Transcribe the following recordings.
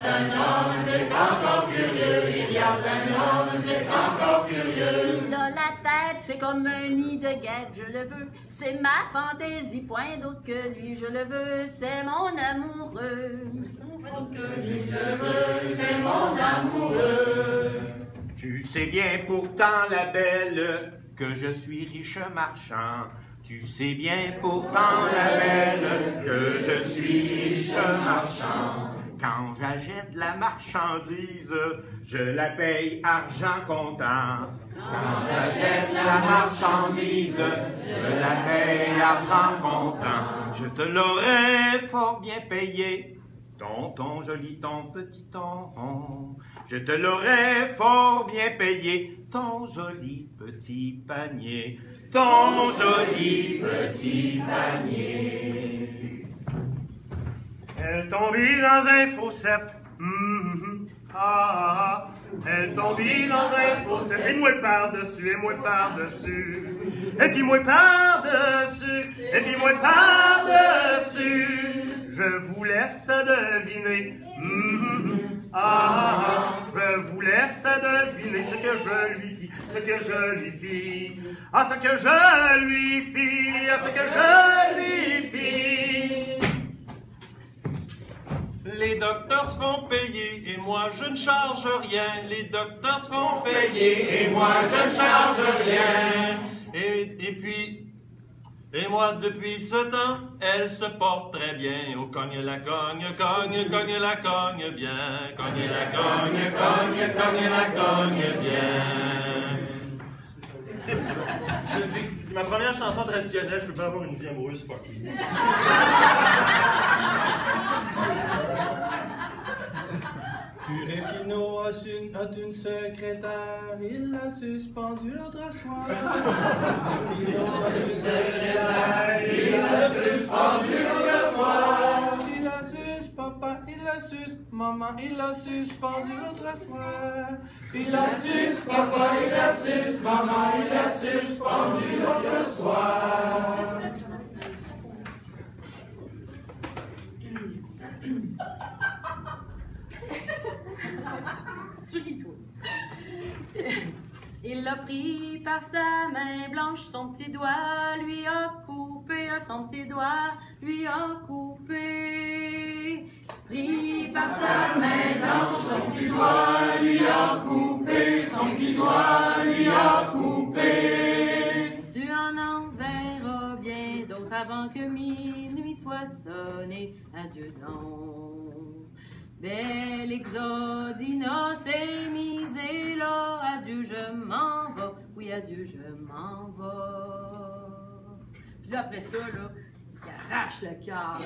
Un homme, c'est encore curieux, il y a un homme, c'est encore curieux. Il a la tête, c'est comme un nid de guêpe, je le veux. C'est ma fantaisie, point d'autre que lui, je le veux. C'est mon amoureux. Si je veux, c'est mon amoureux. Tu sais bien pourtant, la belle, que je suis riche marchand. Tu sais bien pourtant, la belle, que je suis riche marchand. Quand j'achète la marchandise, je la paye argent comptant. Quand j'achète la marchandise, je la paye argent comptant. Je te l'aurais fort bien payé, ton joli, ton petit ton. Je te l'aurais fort bien payé, ton joli petit panier. Ton joli petit panier. Elle tombit dans un faux cep. Elle tombit dans un faux cep. Et moi par-dessus, et moi par-dessus. Et puis moi par-dessus, et puis moi par-dessus. Je vous laisse deviner. Je vous laisse deviner ce que je lui fis, ce que je lui fis. Ah, ce que je lui fis, ah, ce que je lui fis. Les docteurs se font payer et moi je ne charge rien. Les docteurs se font payer Et moi je ne charge rien. Et moi depuis ce temps, elle se porte très bien. Oh cogne la cogne, cogne, cogne la cogne bien. Cogne la cogne, cogne, cogne la cogne bien. C'est ma première chanson traditionnelle, je peux pas avoir une vie amoureuse fucking. Curé Pinot a une secrétaire, il l'a suspendue l'autre soir. Pinot a une secrétaire, il l'a suspendue l'autre soir. Il la sus, papa, il la sus, maman, il l'a suspendue l'autre soir. Il la sus, papa, il la sus, maman, il la suspendue l'autre soir. Souris-toi. Il l'a pris par sa main blanche, son petit doigt lui a coupé, son petit doigt lui a coupé. Pris par sa main blanche, son petit doigt lui a coupé, son petit doigt lui a coupé. Tu en enverras bien d'autres avant que minuit soit sonné. Adieu donc. Belle Exodina s'est mise et là, adieu je m'en vais, oui adieu je m'en vais. Puis là après ça, là, il arrache le cœur.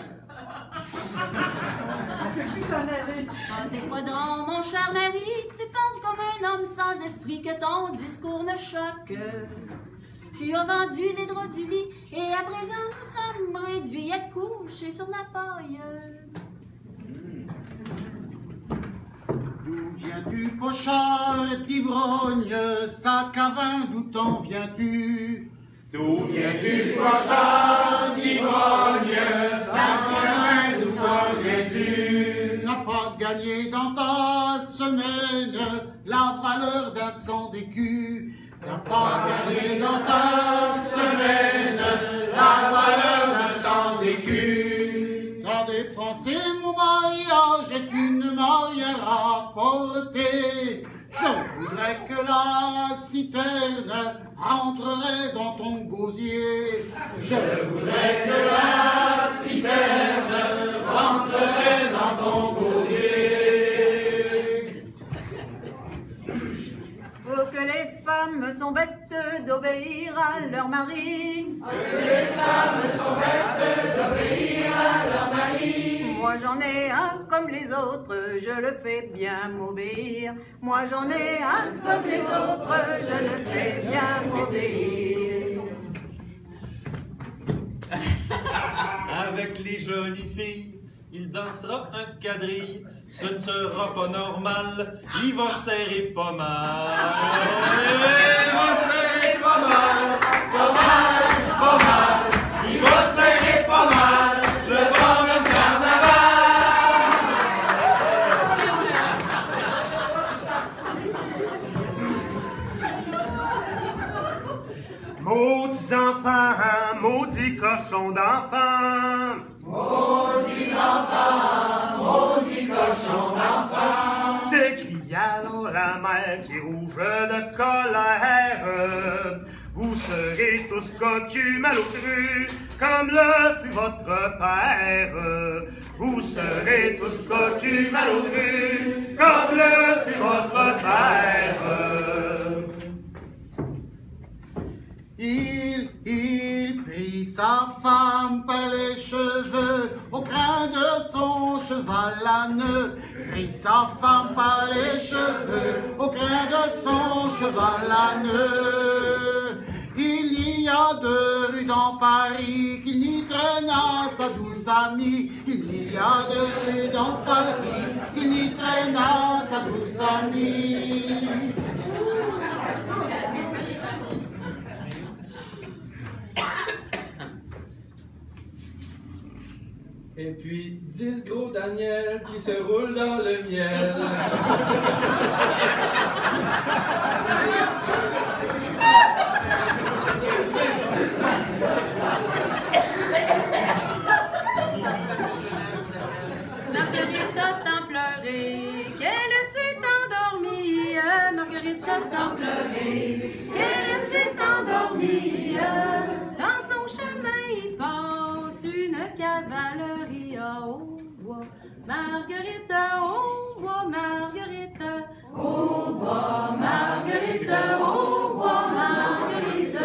Tais-toi donc mon cher mari, tu comptes comme un homme sans esprit, que ton discours me choque. Tu as vendu les draps du lit et à présent nous sommes réduits à coucher sur ma paille. D'où viens-tu, pochard d'ivrogne, sac à vin, d'où t'en viens-tu? D'où viens-tu, pochard d'ivrogne, sac à vin, d'où t'en viens-tu? N'as pas gagné dans ta semaine la valeur d'un 100 d'écus. N'as pas gagné dans ta semaine la valeur d'un 100 d'écus. T'as dépensé mon mariage et tu ne m'as rien rapporté. Je voudrais que la citerne rentrerait dans ton gosier. Je voudrais que la citerne rentrerait dans ton gosier. Oh, que les femmes sont bêtes d'obéir à leur mari. Oh, que les femmes sont bêtes d'obéir à leur mari. Moi j'en ai un comme les autres, je le fais bien m'obéir. Moi j'en ai un comme les autres, je le fais bien m'obéir. Avec les jolies filles, il dansera un quadrille. Ce ne sera pas normal, il va serrer pas mal. Il va serrer pas mal, pas mal, pas mal. Il va serrer pas mal, le bonhomme carnaval. maudit cochon d'enfant. Maudits enfants, maudits cochons d'enfants. S'écria alors la mère qui rouge de colère. Vous serez tous cocus malogrus, comme le fut votre père. Vous serez tous cocus malogrus, comme le fut votre père. Il prit sa femme par les cheveux, au crin de son cheval âne. Prit sa femme par les cheveux, au crin de son cheval âne. Il n'y a deux rues dans Paris qu'il n'y traîna sa douce amie. Il n'y a deux rues dans Paris qu'il n'y traîna sa douce amie. Et puis 10 gros Daniel qui se roulent dans le miel. Marguerite a tant pleuré qu'elle s'est endormie. Marguerite a tant pleuré qu'elle s'est endormie. Dans son chemin il passe une cavalerie au bois. Marguerite au bois, Marguerite au bois, Marguerite au bois, Marguerite.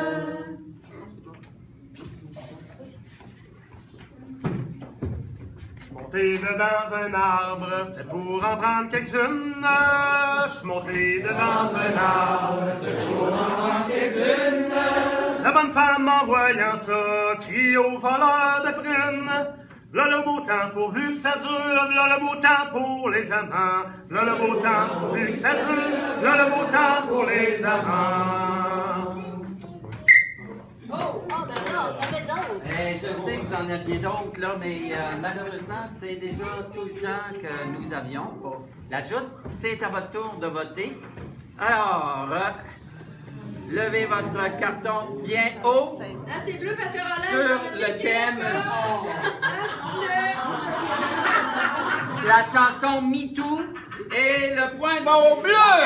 Monté dedans un arbre, c'était pour en prendre quelques-unes. Je monté dedans un arbre, c'était pour en prendre quelques-unes. La bonne femme, en voyant ça, crie au voleur de prunes. V'là le beau temps pourvu que ça dure, v'là le beau temps pour les amants. V'là le beau temps pourvu que ça dure, v'là le beau temps pour les amants. Je sais que vous en aviez d'autres, là, mais malheureusement, c'est déjà tout le temps que nous avions pour la joute. C'est à votre tour de voter. Alors, levez votre carton bien haut. Là, c'est bleu parce que Roland... Sur le thème... La chanson MeToo. Et le point va au bleu!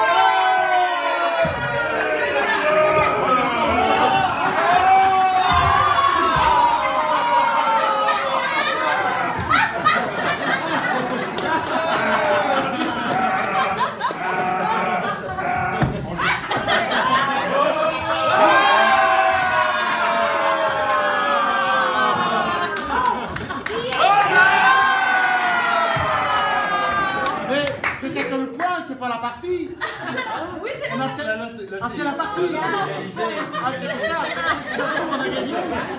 Oui, c'est la partie. Ah, c'est la partie. Ah, c'est pour ça. Ça se trouve, on a gagné.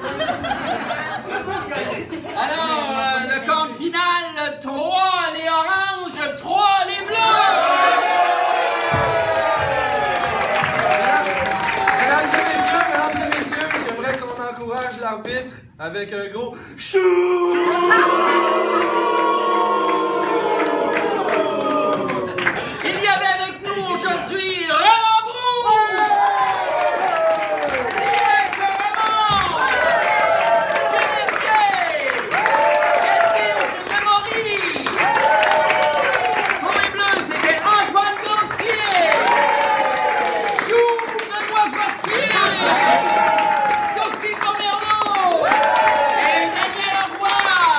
Alors, le compte final, 3 les oranges, 3 les bleus. Mesdames et messieurs, j'aimerais qu'on encourage l'arbitre avec un gros chou. Aujourd'hui, Roland Brou! Philippe Ramon! Philippe Gay! Edwige Lemory! Pour les Bleus, c'était Antoine Gauthier! Chou Benoît Fortier! Sophie Pomerleau! Et Daniel Roy!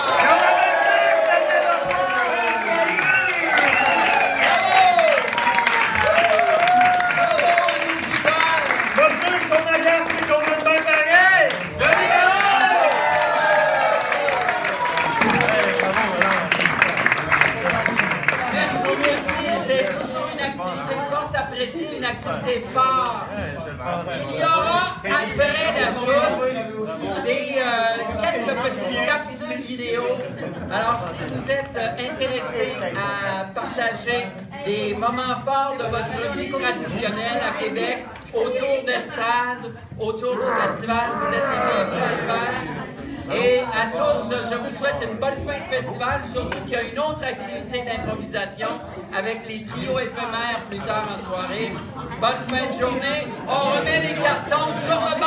Une activité forte. Il y aura, après la joute, quelques petites capsules vidéo. Alors, si vous êtes intéressé à partager des moments forts de votre vie traditionnelle à Québec, autour d'estrade, autour du festival, vous êtes les bienvenus à le faire. Et à tous, je vous souhaite une bonne fin de festival, surtout qu'il y a une autre activité d'improvisation avec les trios éphémères plus tard en soirée. Bonne fin de journée. On remet les cartons sur le